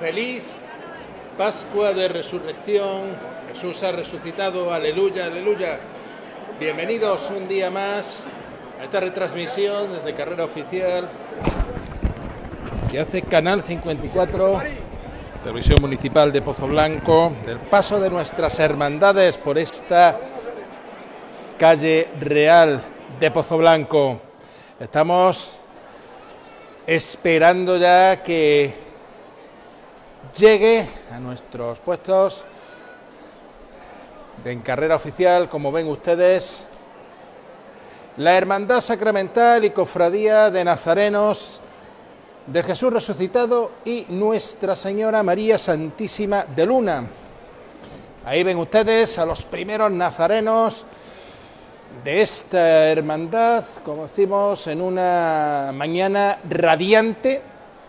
Feliz Pascua de Resurrección. Jesús ha resucitado. Aleluya, aleluya. Bienvenidos un día más a esta retransmisión desde Carrera Oficial que hace Canal 54, Televisión Municipal de Pozoblanco, del paso de nuestras hermandades por esta calle real de Pozoblanco. Estamos esperando ya que llegue a nuestros puestos de carrera oficial, como ven ustedes, la Hermandad Sacramental y Cofradía de Nazarenos de Jesús Resucitado y Nuestra Señora María Santísima de Luna. Ahí ven ustedes a los primeros nazarenos de esta hermandad, como decimos, en una mañana radiante,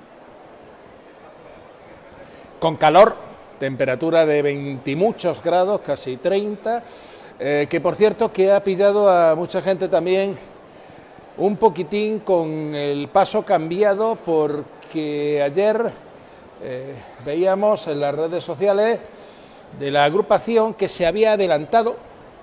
con calor, temperatura de 20 y muchos grados, casi 30, que por cierto que ha pillado a mucha gente también un poquitín con el paso cambiado, porque ayer veíamos en las redes sociales de la agrupación que se había adelantado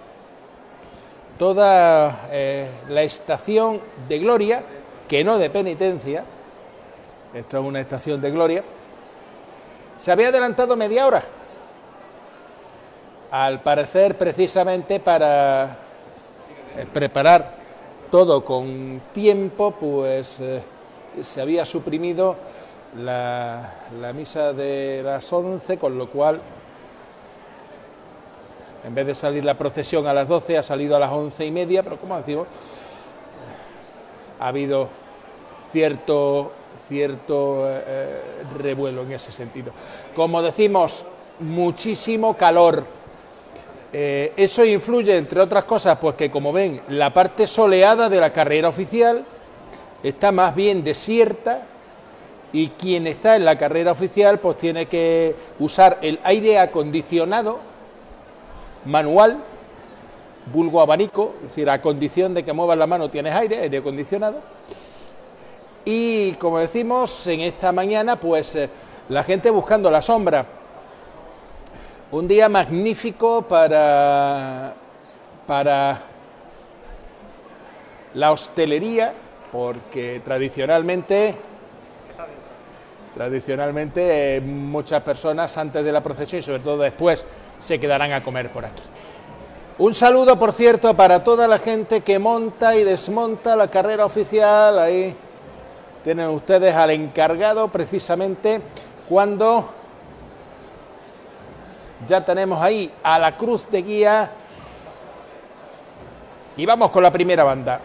toda la estación de gloria, que no de penitencia, esto es una estación de gloria. Se había adelantado media hora, al parecer precisamente para preparar todo con tiempo, pues se había suprimido la misa de las 11, con lo cual, en vez de salir la procesión a las 12, ha salido a las 11:30, pero como decimos, ha habido cierto revuelo en ese sentido. Como decimos, muchísimo calor. Eso influye, entre otras cosas, pues que, como ven, la parte soleada de la carrera oficial está más bien desierta, y quien está en la carrera oficial pues tiene que usar el aire acondicionado manual, vulgo abanico, es decir, a condición de que muevas la mano tienes aire acondicionado. Y como decimos, en esta mañana pues la gente buscando la sombra. Un día magnífico para la hostelería, porque tradicionalmente muchas personas antes de la procesión y sobre todo después se quedarán a comer por aquí. Un saludo, por cierto, para toda la gente que monta y desmonta la carrera oficial. Ahí tienen ustedes al encargado precisamente cuando ya tenemos ahí a la cruz de guía y vamos con la primera banda.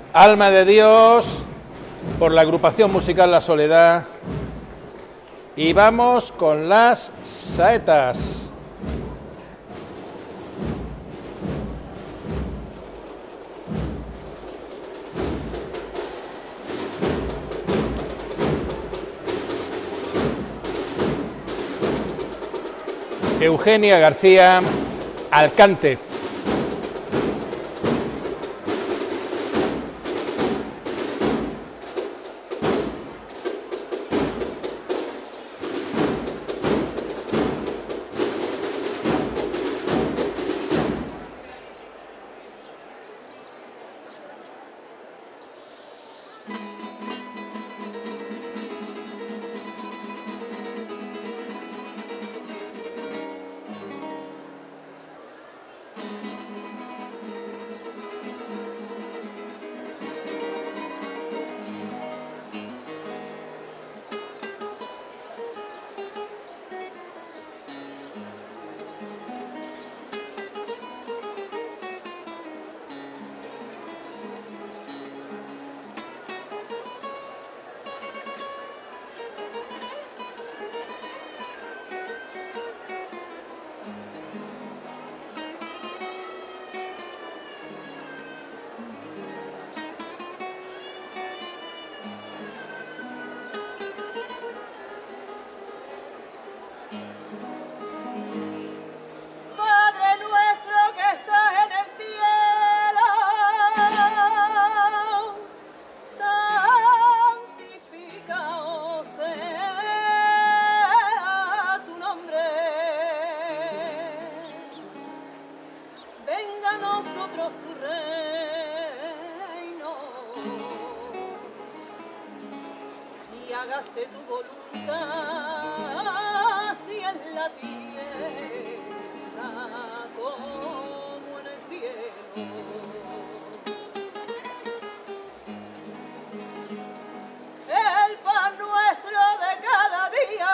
Alma de Dios, por la agrupación musical La Soledad. Y vamos con las saetas. Eugenia García, al cante. Hágase tu voluntad, así en la tierra como en el cielo. El pan nuestro de cada día,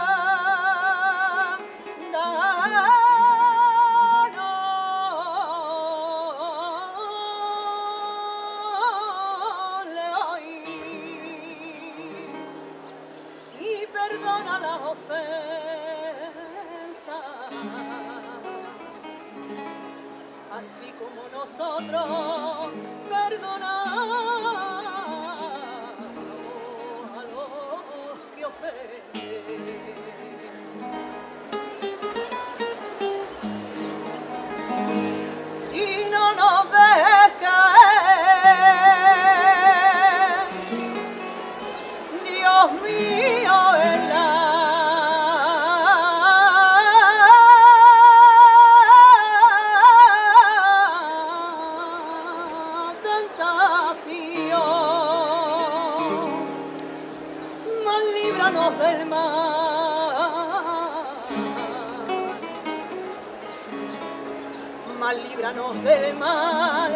perdona las ofensas, así como nosotros perdonamos a los que ofenden. Y no nos dejes caer, Dios mío, en la tentación, mas líbranos del mal, mas líbranos del mal.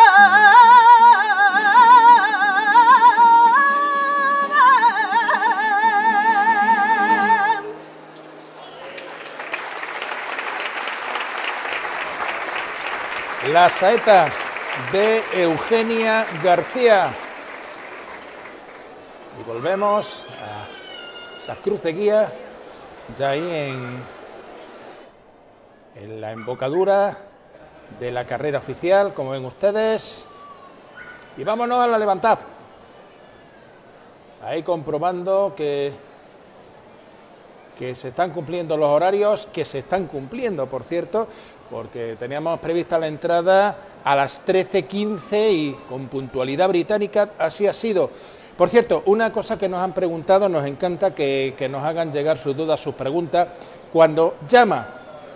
La saeta de Eugenia García. Y volvemos a esa cruz de guía, ya ahí en la embocadura de la carrera oficial, como ven ustedes. Y vámonos a la levantada. Ahí comprobando que se están cumpliendo los horarios, que se están cumpliendo, por cierto, porque teníamos prevista la entrada a las 13:15 y con puntualidad británica así ha sido. Por cierto, una cosa que nos han preguntado, nos encanta que nos hagan llegar sus dudas, sus preguntas. Cuando llama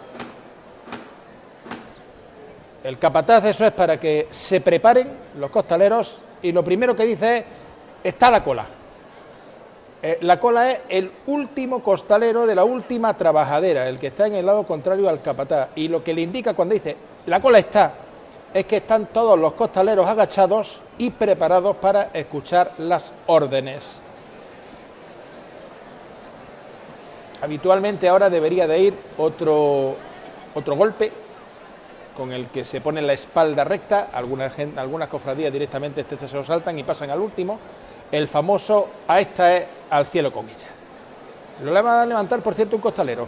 el capataz, eso es para que se preparen los costaleros, y lo primero que dice es: está la cola. La cola es el último costalero de la última trabajadera, el que está en el lado contrario al capataz, y lo que le indica cuando dice la cola está, es que están todos los costaleros agachados y preparados para escuchar las órdenes. Habitualmente ahora debería de ir otro golpe, con el que se pone la espalda recta, algunas cofradías directamente este se lo saltan y pasan al último, el famoso a esta es al cielo con ella. Lo le va a levantar, por cierto, un costalero.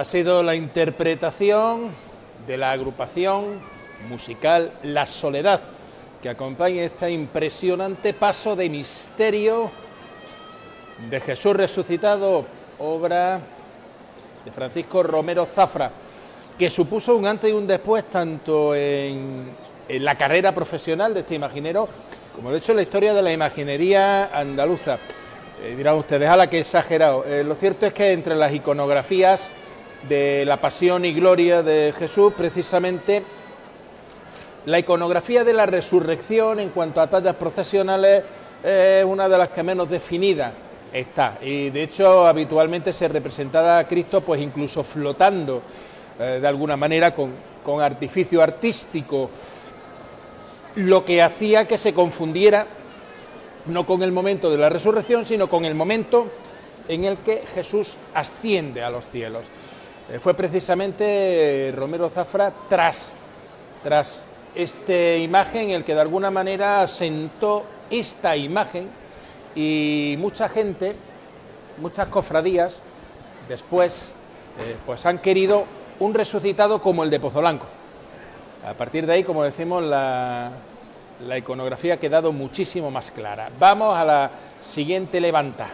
ha sido la interpretación de la agrupación musical La Soledad, que acompaña este impresionante paso de misterio de Jesús resucitado, obra de Francisco Romero Zafra, que supuso un antes y un después tanto en la carrera profesional de este imaginero, como de hecho en la historia de la imaginería andaluza. Dirán ustedes, ala, que exagerado. Lo cierto es que entre las iconografías de la pasión y gloria de Jesús, precisamente la iconografía de la resurrección en cuanto a tallas procesionales es una de las que menos definida está, y de hecho habitualmente se representaba a Cristo pues incluso flotando de alguna manera con artificio artístico, lo que hacía que se confundiera no con el momento de la resurrección, sino con el momento en el que Jesús asciende a los cielos. Fue precisamente Romero Zafra tras esta imagen el que de alguna manera asentó esta imagen, y mucha gente, muchas cofradías después pues han querido un resucitado como el de Pozolanco. A partir de ahí, como decimos, la iconografía ha quedado muchísimo más clara. Vamos a la siguiente levanta.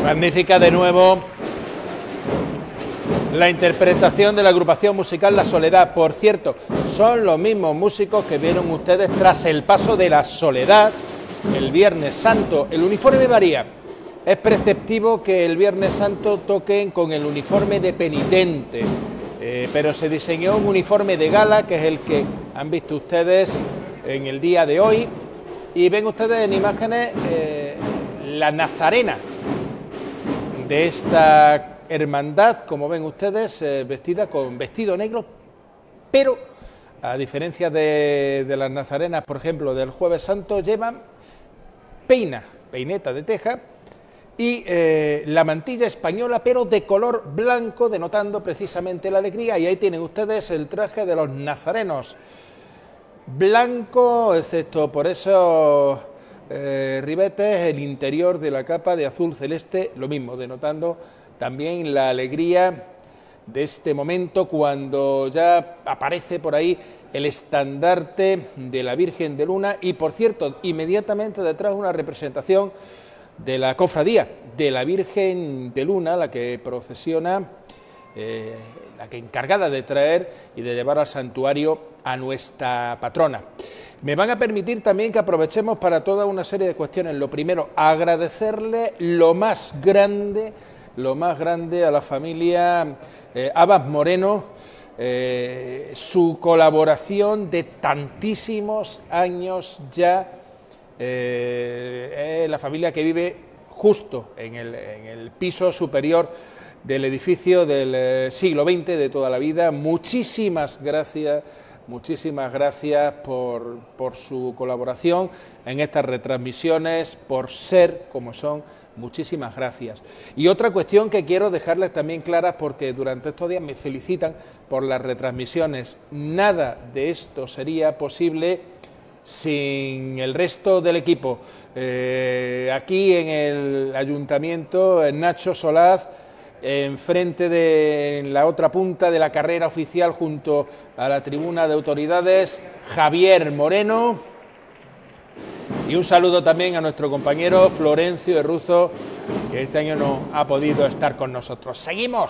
Magnífica de nuevo la interpretación de la agrupación musical La Soledad. Por cierto, son los mismos músicos que vieron ustedes tras el paso de la Soledad el Viernes Santo. El uniforme varía. Es preceptivo que el Viernes Santo toquen con el uniforme de penitente, pero se diseñó un uniforme de gala, que es el que han visto ustedes en el día de hoy. Y ven ustedes en imágenes la nazarena de esta hermandad, como ven ustedes, vestida con vestido negro, pero a diferencia de las nazarenas, por ejemplo, del Jueves Santo, llevan peineta de teja y la mantilla española, pero de color blanco, denotando precisamente la alegría. Y ahí tienen ustedes el traje de los nazarenos, blanco, excepto por esos ribetes, el interior de la capa de azul celeste, lo mismo, denotando también la alegría de este momento, cuando ya aparece por ahí el estandarte de la Virgen de Luna. Y por cierto, inmediatamente detrás una representación de la cofradía de la Virgen de Luna, la que procesiona, la que encargada de traer y de llevar al santuario a nuestra patrona. Me van a permitir también que aprovechemos para toda una serie de cuestiones. Lo primero, agradecerle lo más grande a la familia Abas Moreno, su colaboración de tantísimos años ya. Es la familia que vive justo en el piso superior del edificio del siglo XX, de toda la vida. Muchísimas gracias por su colaboración en estas retransmisiones, por ser como son. Muchísimas gracias. Y otra cuestión que quiero dejarles también clara, porque durante estos días me felicitan por las retransmisiones. Nada de esto sería posible sin el resto del equipo. Aquí en el ayuntamiento, Nacho Solaz, enfrente en la otra punta de la carrera oficial, junto a la tribuna de autoridades, Javier Moreno. Y un saludo también a nuestro compañero Florencio Herruzo, que este año no ha podido estar con nosotros. ¡Seguimos!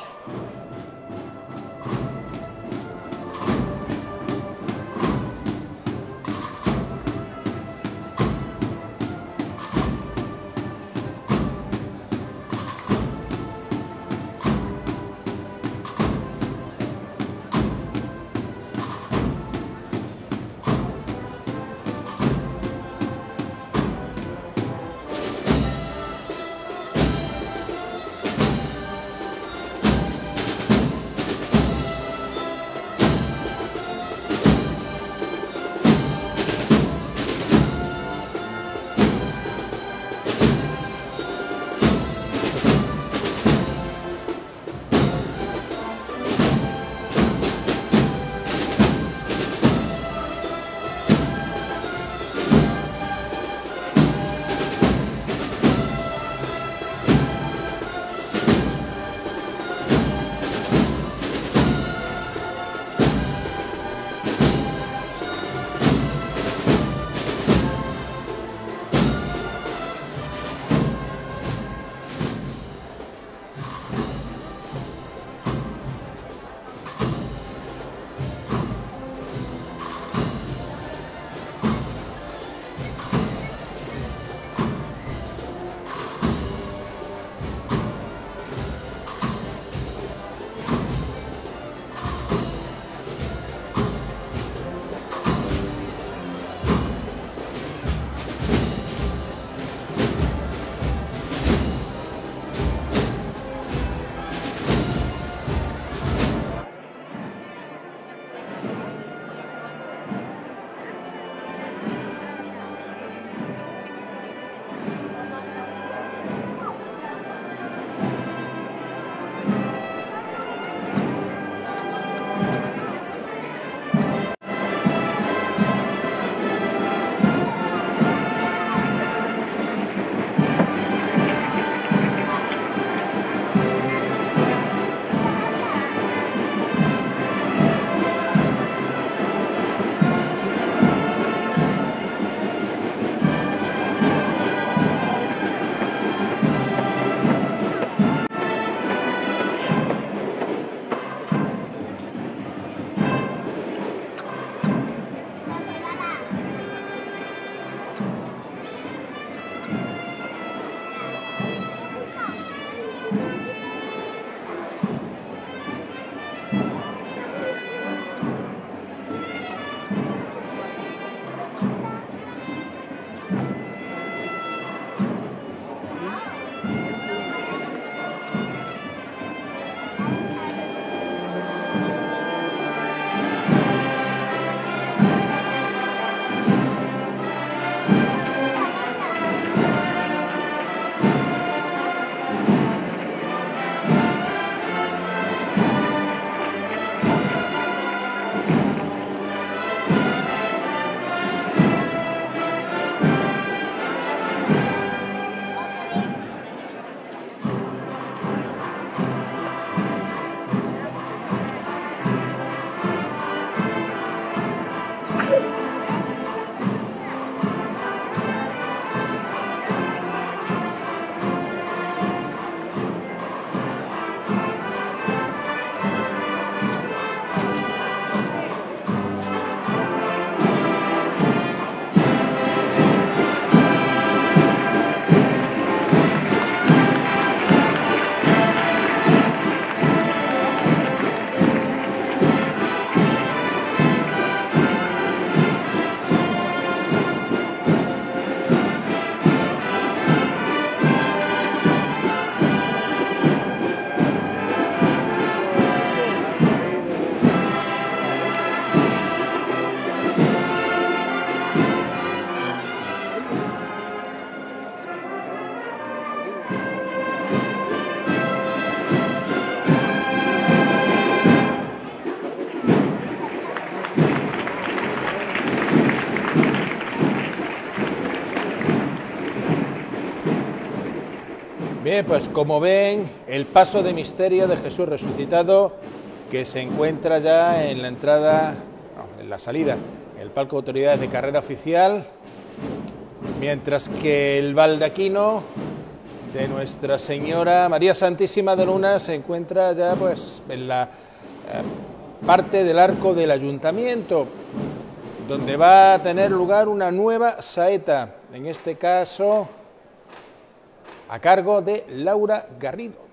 Bien, pues como ven, el paso de misterio de Jesús resucitado, que se encuentra ya en la entrada, no, en la salida, en el palco de autoridades de carrera oficial, mientras que el baldaquino de Nuestra Señora María Santísima de Luna se encuentra ya pues en la parte del arco del ayuntamiento, donde va a tener lugar una nueva saeta, en este caso a cargo de Laura Garrido.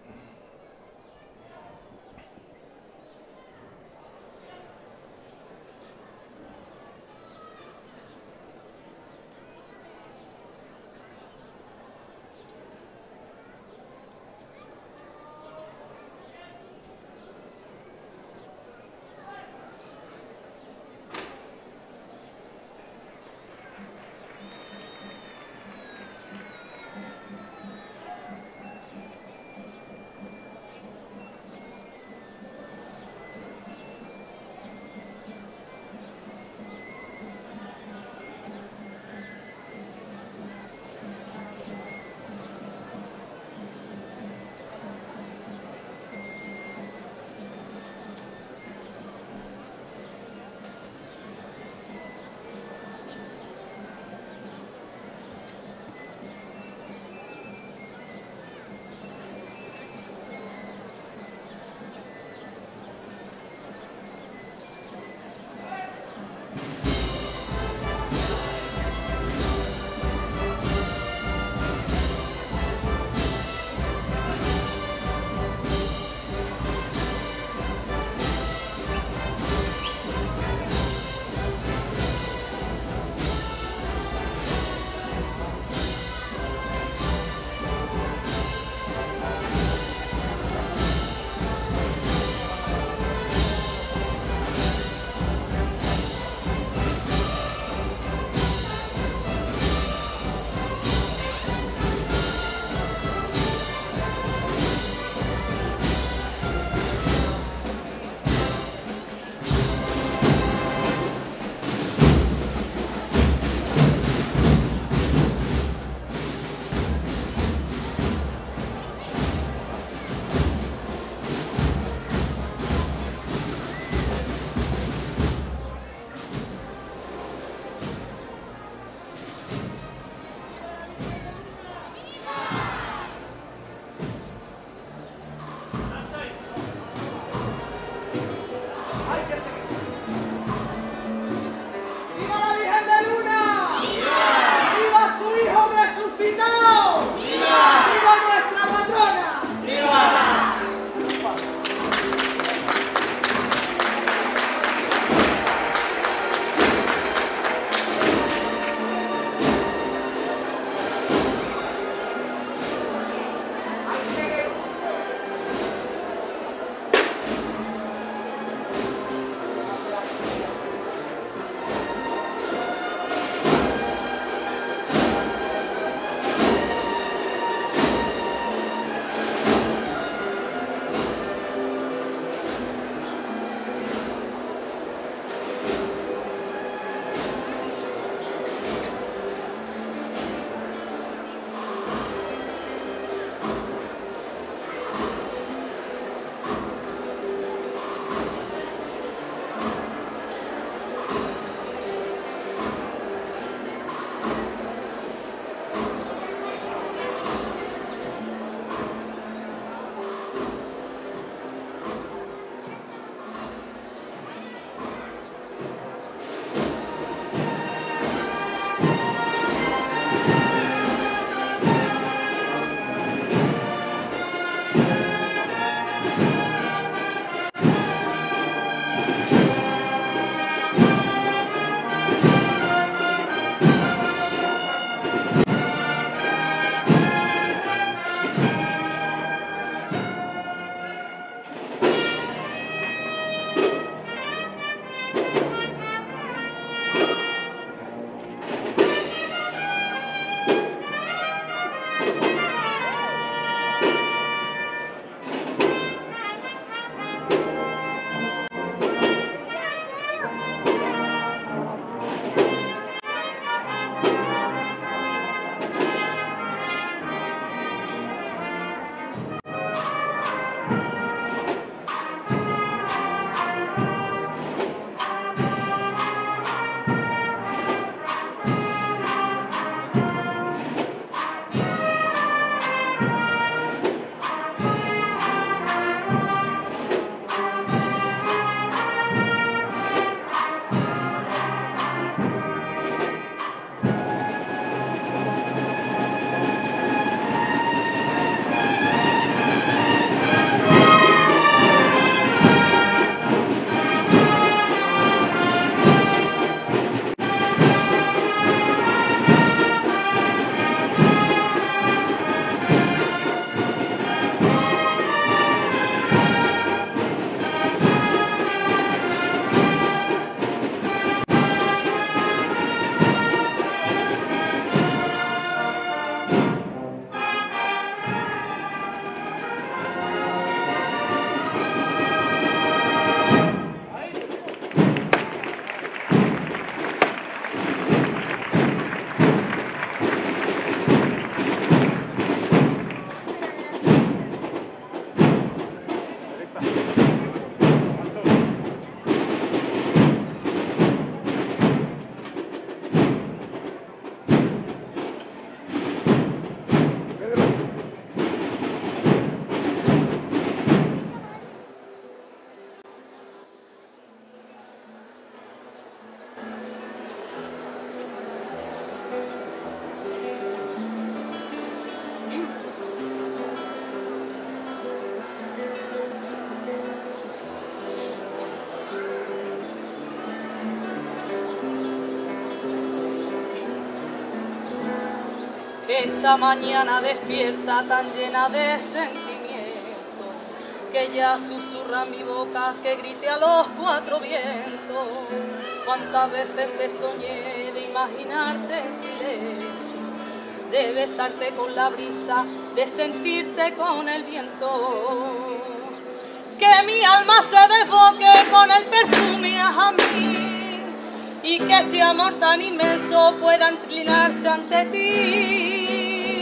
esta mañana despierta tan llena de sentimiento, que ya susurra mi boca que grite a los cuatro vientos. Cuántas veces te soñé de imaginarte en silencio, de besarte con la brisa, de sentirte con el viento. Que mi alma se desboque con el perfume a mí, y que este amor tan inmenso pueda inclinarse ante ti.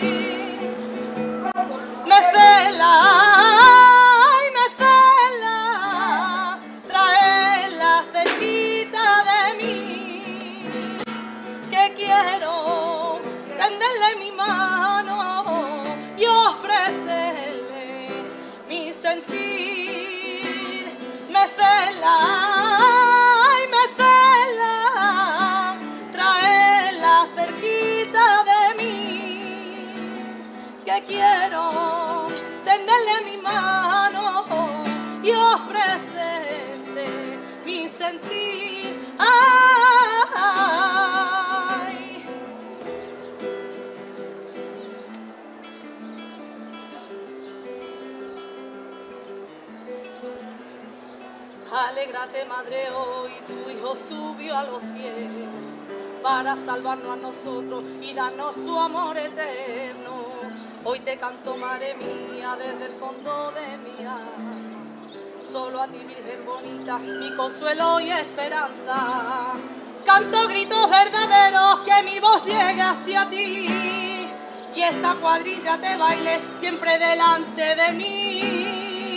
Me cela, ay, me cela, traerla cerquita de mí, que quiero tenderle mi mano y ofrecerle mi sentir. Me cela, ay, me cela, traerla cerquita de mí, que quiero tenderle mi mano y ofrecerte mi sentir. Ay. Alégrate, madre, hoy tu hijo subió a los cielos para salvarnos a nosotros y darnos su amor eterno. Hoy te canto, madre mía, desde el fondo de mi alma. Solo a ti, Virgen bonita, mi consuelo y esperanza. Canto gritos verdaderos, que mi voz llegue hacia ti, y esta cuadrilla te baile siempre delante de mí.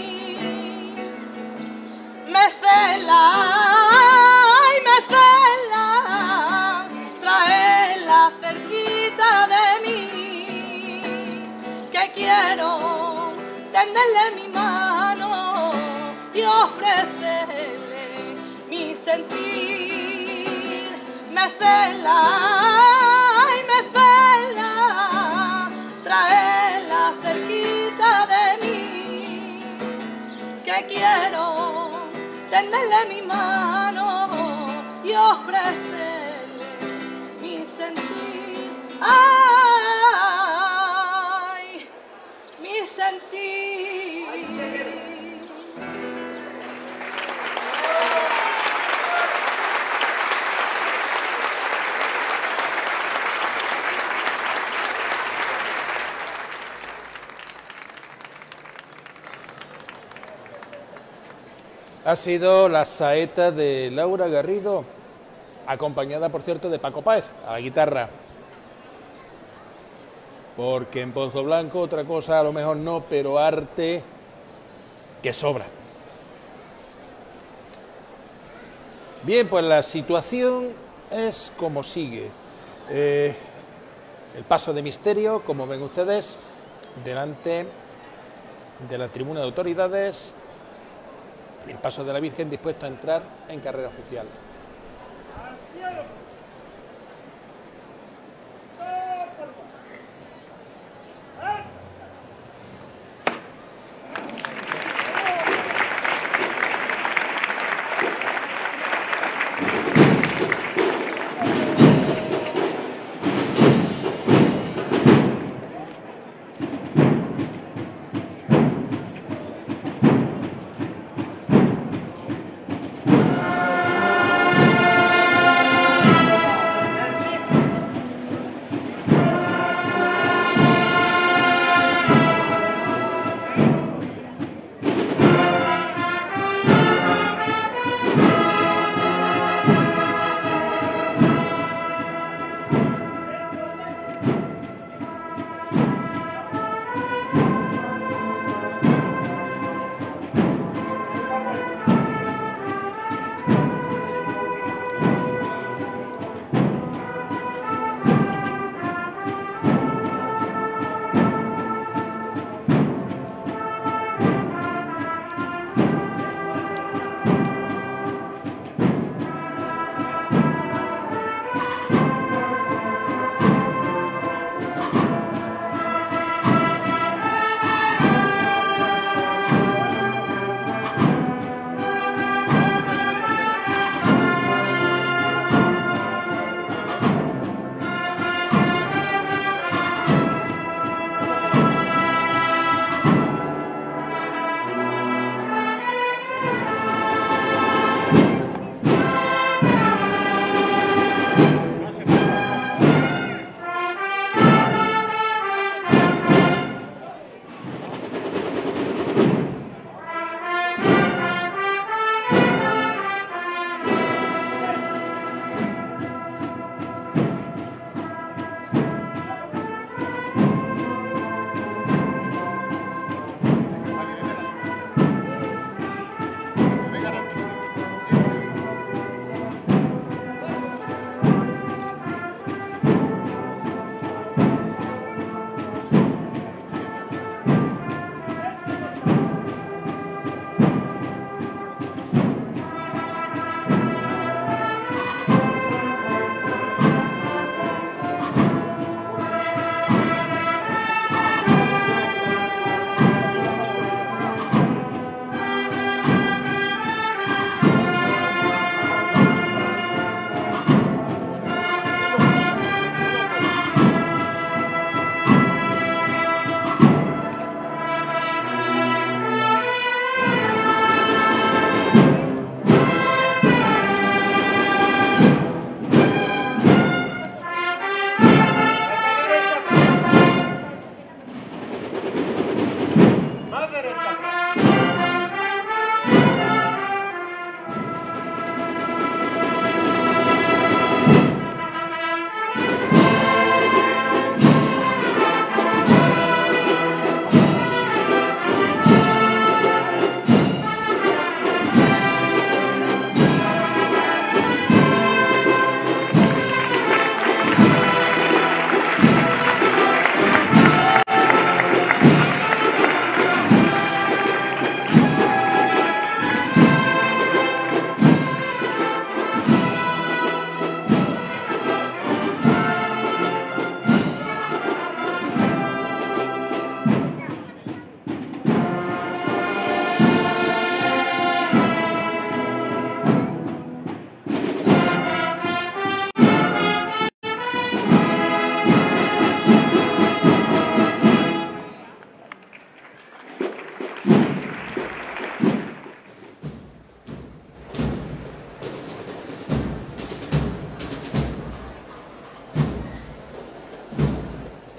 Me cela, ay, me cela, traerla cerquita de mí, que quiero tenderle mi mano y ofrecerle mi sentir. Me cela, ay, me cela, traerla cerquita de mí, que quiero tenderle mi mano y ofrecerle mi sentir. Ay, mi sentir. Ha sido la saeta de Laura Garrido, acompañada, por cierto, de Paco Páez, a la guitarra. Porque en Pozo Blanco otra cosa a lo mejor no, pero arte que sobra. Bien, pues la situación es como sigue. El paso de misterio, como ven ustedes, delante de la tribuna de autoridades. El paso de la Virgen dispuesto a entrar en carrera oficial.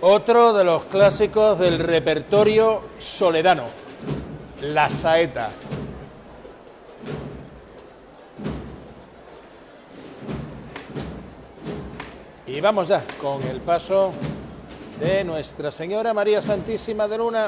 Otro de los clásicos del repertorio soledano, la saeta. Y vamos ya con el paso de Nuestra Señora María Santísima de Luna.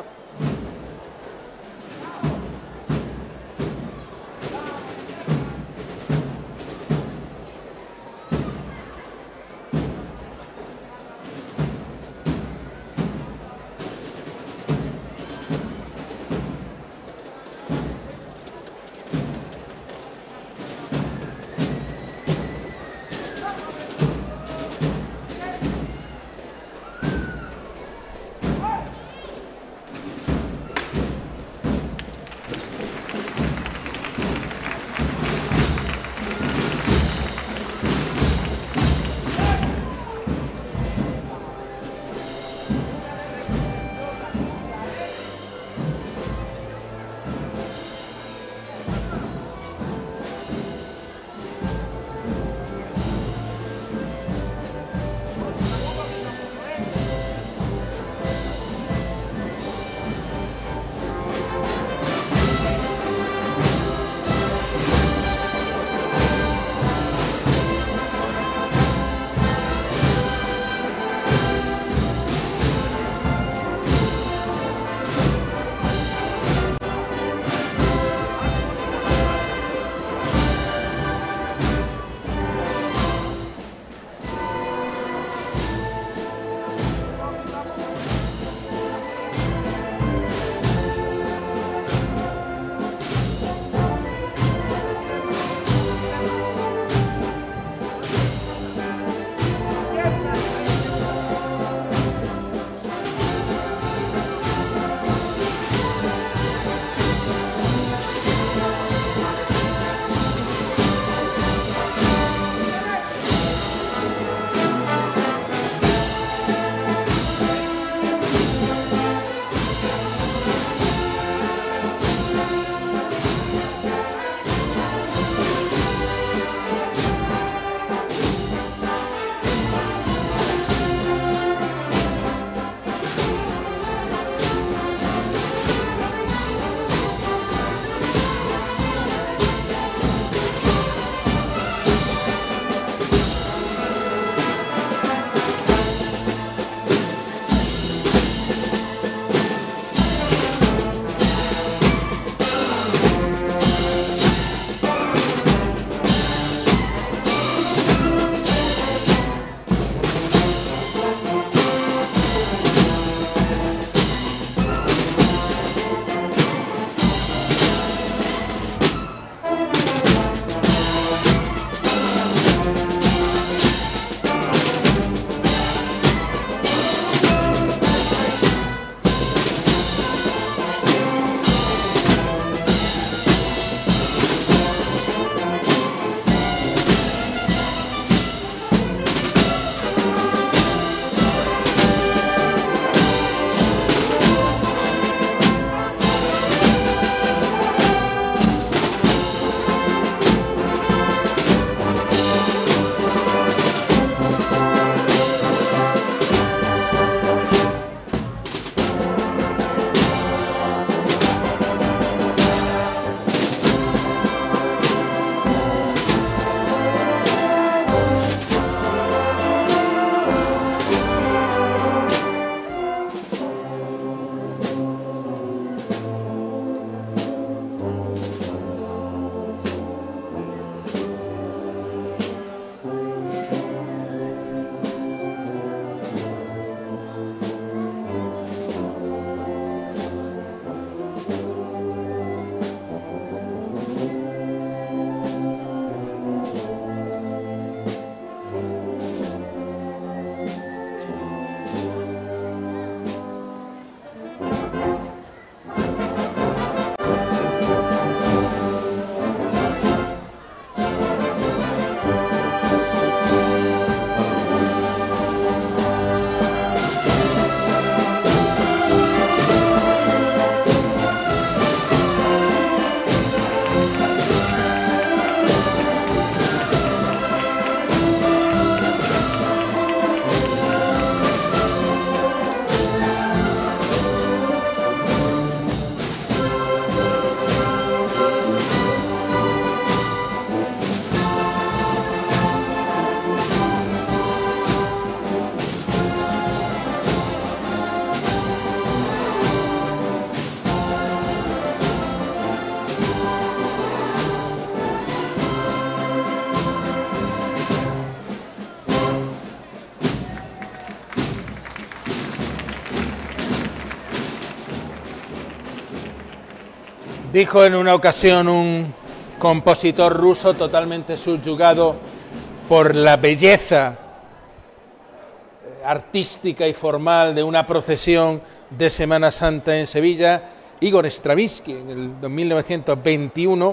Dijo en una ocasión un compositor ruso totalmente subyugado por la belleza artística y formal de una procesión de Semana Santa en Sevilla, Igor Stravinsky, en el 1921,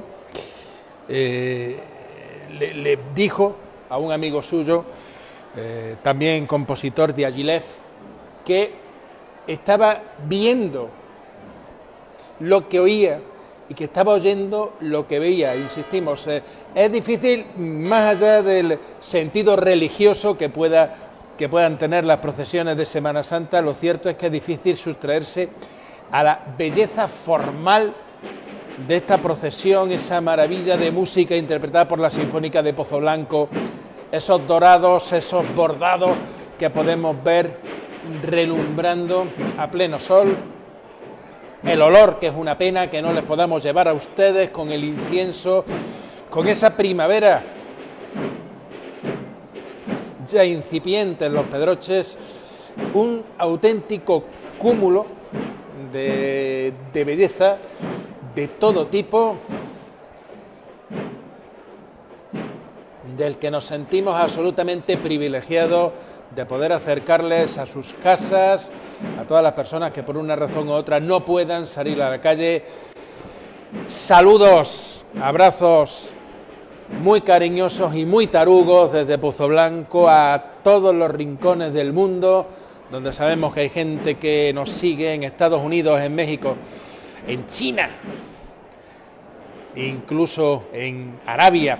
le dijo a un amigo suyo, también compositor de Diaghilev, que estaba viendo lo que oía y que estaba oyendo lo que veía. Insistimos, es difícil, más allá del sentido religioso que puedan tener las procesiones de Semana Santa, lo cierto es que es difícil sustraerse a la belleza formal de esta procesión, esa maravilla de música interpretada por la Sinfónica de Pozoblanco, esos dorados, esos bordados que podemos ver relumbrando a pleno sol, el olor, que es una pena que no les podamos llevar a ustedes, con el incienso, con esa primavera ya incipiente en Los Pedroches, un auténtico cúmulo de belleza de todo tipo, del que nos sentimos absolutamente privilegiados de poder acercarles a sus casas, a todas las personas que por una razón u otra no puedan salir a la calle. Saludos, abrazos muy cariñosos y muy tarugos desde Pozoblanco a todos los rincones del mundo, donde sabemos que hay gente que nos sigue en Estados Unidos, en México, en China, incluso en Arabia.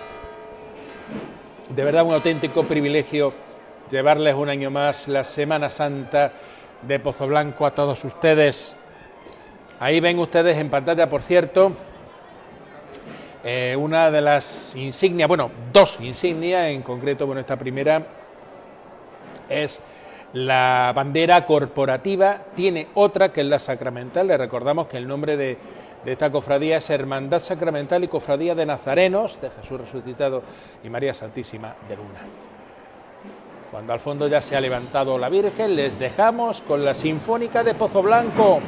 De verdad un auténtico privilegio llevarles un año más la Semana Santa de Pozoblanco a todos ustedes. Ahí ven ustedes en pantalla, por cierto, una de las insignias, bueno, dos insignias en concreto. Bueno, esta primera es la bandera corporativa, tiene otra que es la sacramental. Le recordamos que el nombre de esta cofradía es Hermandad Sacramental y Cofradía de Nazarenos de Jesús Resucitado y María Santísima de Luna. Cuando al fondo ya se ha levantado la Virgen, les dejamos con la Sinfónica de Pozoblanco.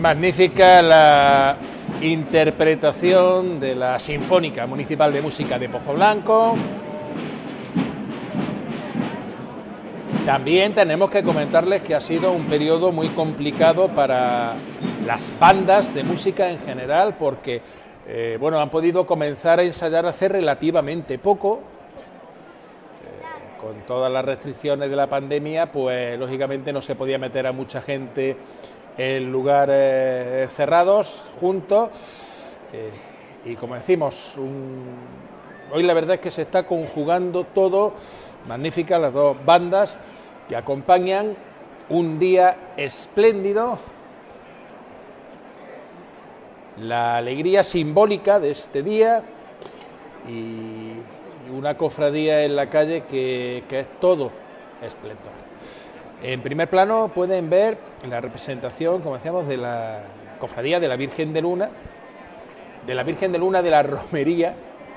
magnífica la interpretación de la Sinfónica Municipal de Música de Pozo Blanco. También tenemos que comentarles que ha sido un periodo muy complicado para las bandas de música en general, porque bueno, han podido comenzar a ensayar hace relativamente poco. Con todas las restricciones de la pandemia, pues lógicamente no se podía meter a mucha gente en lugares cerrados, juntos, y como decimos, hoy la verdad es que se está conjugando todo, magníficas las dos bandas que acompañan un día espléndido, la alegría simbólica de este día y una cofradía en la calle que es todo esplendor. En primer plano pueden ver la representación, como decíamos, de la cofradía de la Virgen de Luna, de la Romería.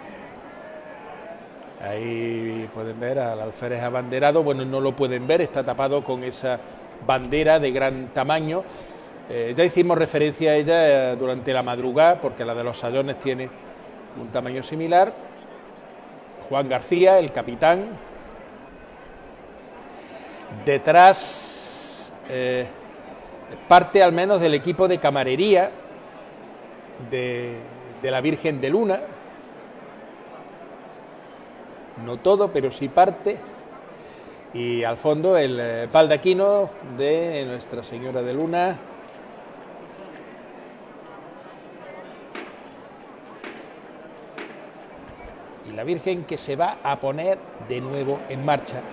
Ahí pueden ver al alférez abanderado, bueno, no lo pueden ver, está tapado con esa bandera de gran tamaño. Ya hicimos referencia a ella durante la madrugada, porque la de los Sayones tiene un tamaño similar. Juan García, el capitán. Detrás, parte al menos del equipo de camarería de la Virgen de Luna. No todo, pero sí parte. Y al fondo el baldaquino de Nuestra Señora de Luna. Y la Virgen que se va a poner de nuevo en marcha.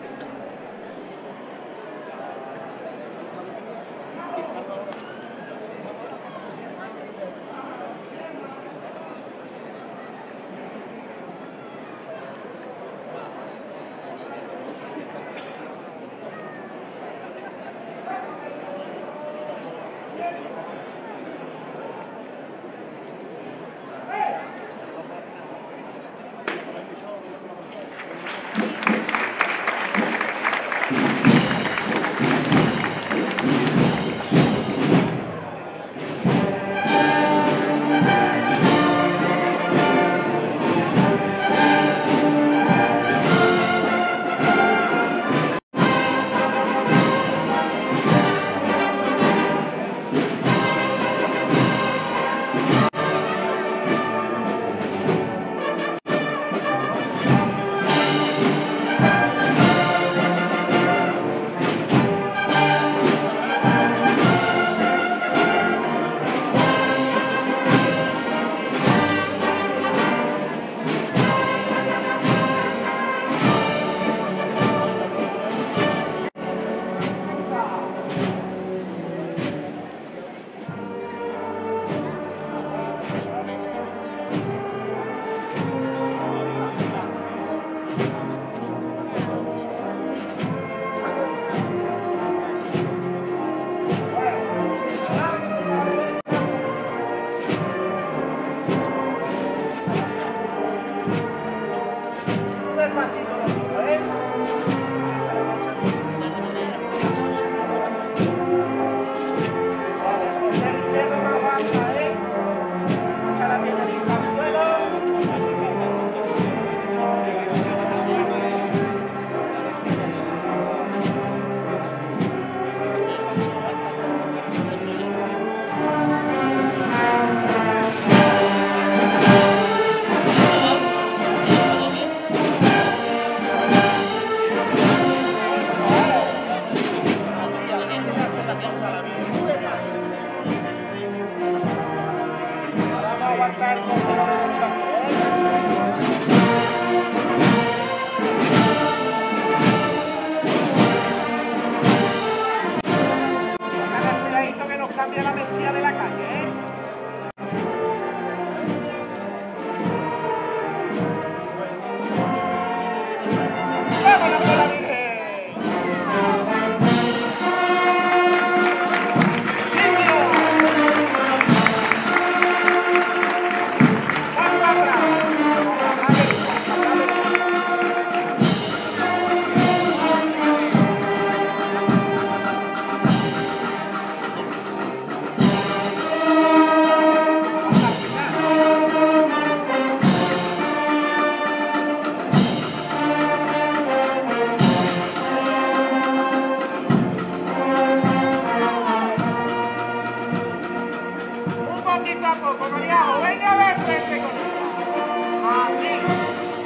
poquito a poco, Mariano, venga de frente con ella. Así.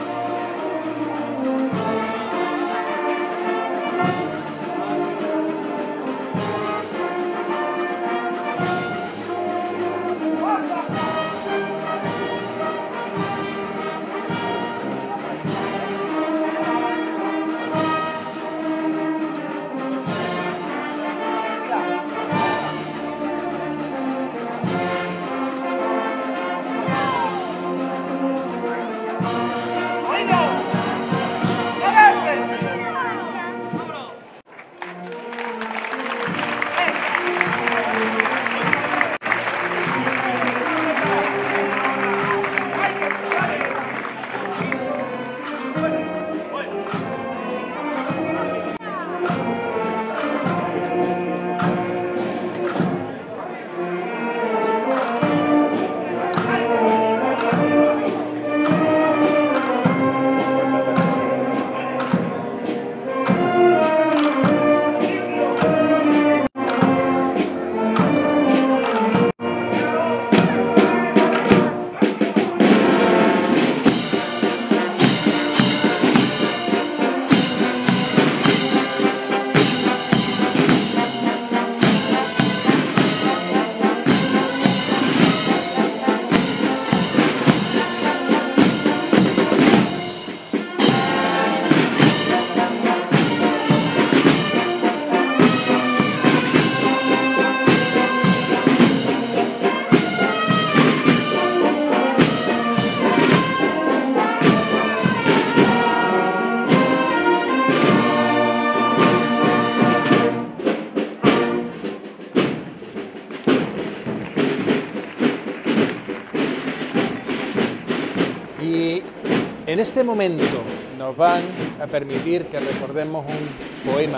Y en este momento nos van a permitir que recordemos un poema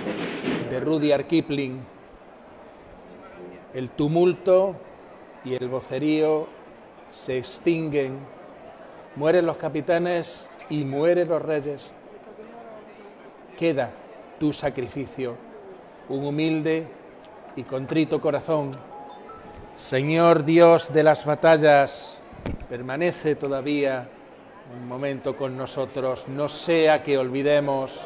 de Rudyard Kipling. El tumulto y el vocerío se extinguen, mueren los capitanes y mueren los reyes. Queda tu sacrificio, un humilde y contrito corazón. Señor Dios de las batallas, permanece todavía un momento con nosotros, no sea que olvidemos,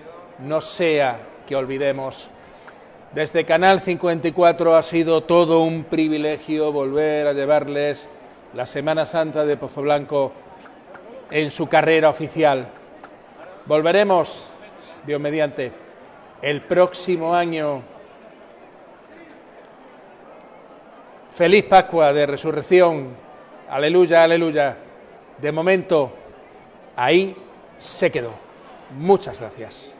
Desde Canal 54 ha sido todo un privilegio volver a llevarles la Semana Santa de Pozoblanco en su carrera oficial. Volveremos, Dios mediante, el próximo año. Feliz Pascua de Resurrección. Aleluya, aleluya. De momento, ahí se quedó. Muchas gracias.